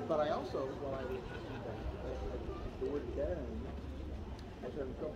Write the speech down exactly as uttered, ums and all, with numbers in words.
But I also, while I was doing that, I, I do it again. I said,